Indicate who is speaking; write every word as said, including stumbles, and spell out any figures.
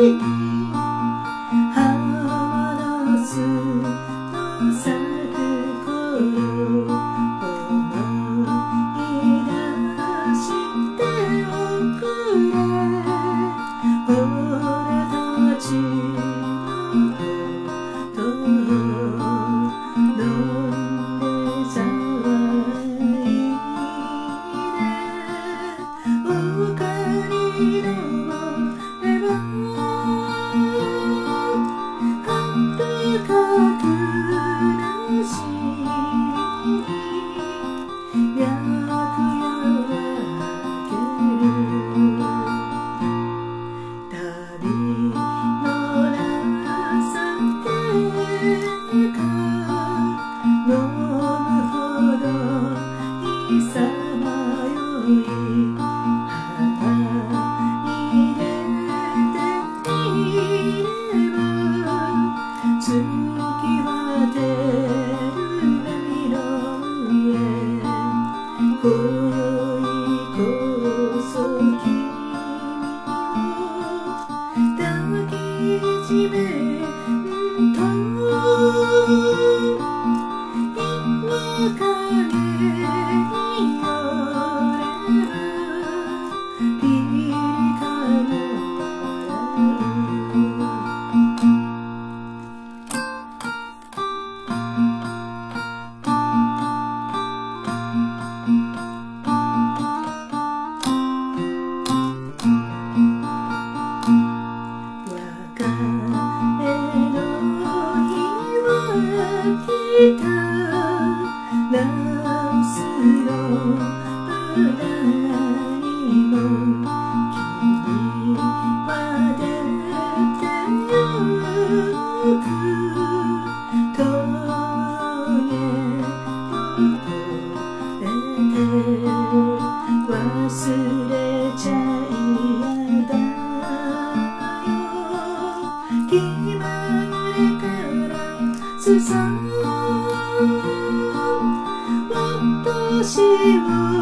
Speaker 1: 浜の巣の咲く頃思い出しておくれ俺たちのこと飲んで騒いでおかえりの今宵こそ君を抱きしめんと岩陰に寄ればピリカも来たナスの裏にも君は出てゆく峠を越えて忘れちゃいやだよ気まぐれからすさ私を